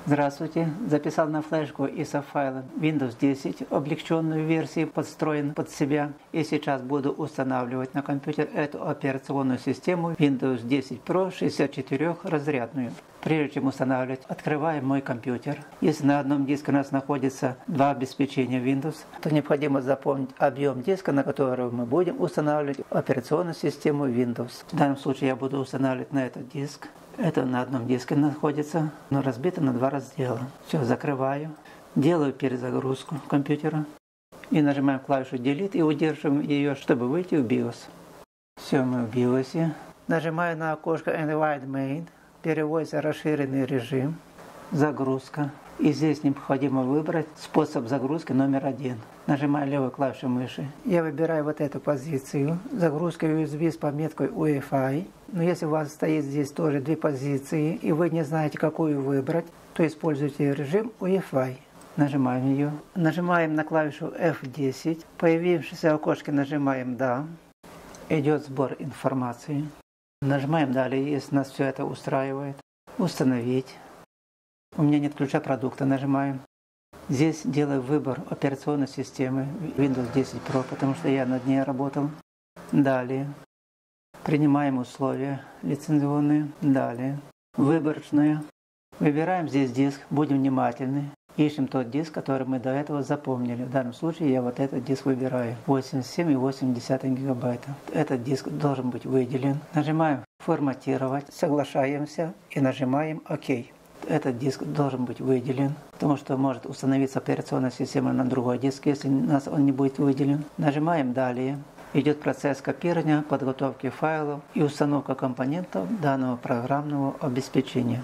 Здравствуйте! Записал на флешку ISO файлы Windows 10, облегченную версию, подстроен под себя. И сейчас буду устанавливать на компьютер эту операционную систему Windows 10 Pro 64-разрядную. Прежде чем устанавливать, открываем мой компьютер. Если на одном диске у нас находится два обеспечения Windows, то необходимо запомнить объем диска, на который мы будем устанавливать операционную систему Windows. В данном случае я буду устанавливать на этот диск. Это на одном диске находится, но разбито на два раздела. Все, закрываю. Делаю перезагрузку компьютера. И нажимаем клавишу Delete и удерживаем ее, чтобы выйти в BIOS. Все, мы в BIOS. Нажимаю на окошко Environment Main. Переводится расширенный режим. Загрузка. И здесь необходимо выбрать способ загрузки номер 1. Нажимаю левую клавишу мыши. Я выбираю вот эту позицию. Загрузка USB с пометкой UEFI. Но если у вас стоит здесь тоже две позиции, и вы не знаете, какую выбрать, то используйте режим UEFI. Нажимаем ее. Нажимаем на клавишу F10. В появившемся окошке нажимаем «Да». Идет сбор информации. Нажимаем «Далее», если нас все это устраивает. «Установить». У меня нет ключа продукта, нажимаем. Здесь делаю выбор операционной системы Windows 10 Pro, потому что я над ней работал. Далее. Принимаем условия лицензионные. Далее. Выборочные. Выбираем здесь диск, будем внимательны. Ищем тот диск, который мы до этого запомнили. В данном случае я вот этот диск выбираю. 87,8 гигабайта. Этот диск должен быть выделен. Нажимаем «Форматировать», соглашаемся и нажимаем «Ок». Этот диск должен быть выделен, потому что может установиться операционная система на другой диск, если у нас он не будет выделен. Нажимаем «Далее». Идет процесс копирования, подготовки файлов и установка компонентов данного программного обеспечения.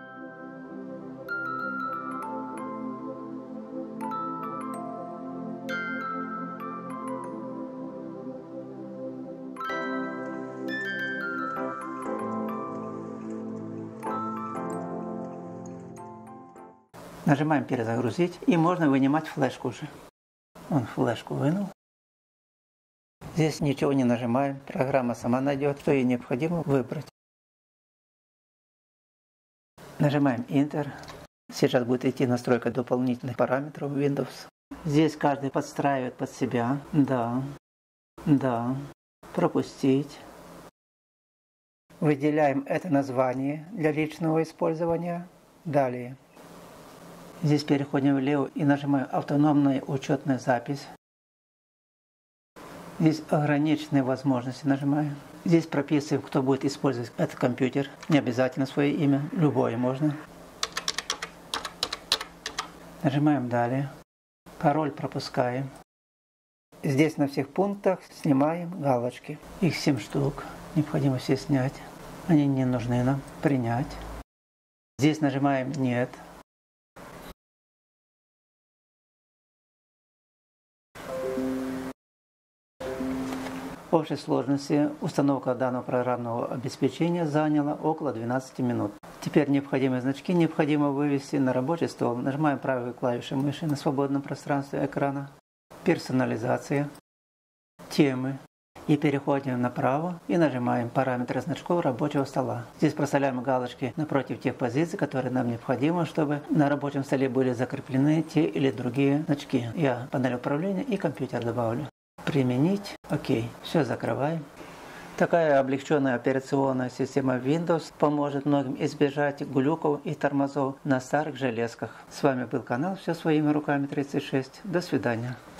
Нажимаем «Перезагрузить» и можно вынимать флешку уже. Он флешку вынул. Здесь ничего не нажимаем, программа сама найдет, что ей необходимо выбрать. Нажимаем Enter. Сейчас будет идти настройка дополнительных параметров Windows. Здесь каждый подстраивает под себя. Да. Да. Пропустить. Выделяем это название для личного использования. Далее. Здесь переходим влево и нажимаем «Автономная учетная запись». Здесь ограниченные возможности нажимаем. Здесь прописываем, кто будет использовать этот компьютер. Не обязательно свое имя, любое можно. Нажимаем «Далее». Пароль пропускаем. Здесь на всех пунктах снимаем галочки. Их 7 штук. Необходимо все снять. Они не нужны нам. Принять. Здесь нажимаем «Нет». В общей сложности установка данного программного обеспечения заняла около 12 минут. Теперь необходимые значки необходимо вывести на рабочий стол. Нажимаем правой клавишей мыши на свободном пространстве экрана. Персонализация. Темы. И переходим направо и нажимаем параметры значков рабочего стола. Здесь проставляем галочки напротив тех позиций, которые нам необходимо, чтобы на рабочем столе были закреплены те или другие значки. Я панель управления и компьютер добавлю. Применить. Окей. Все, закрываем. Такая облегченная операционная система Windows поможет многим избежать глюков и тормозов на старых железках. С вами был канал «Все своими руками 36». До свидания.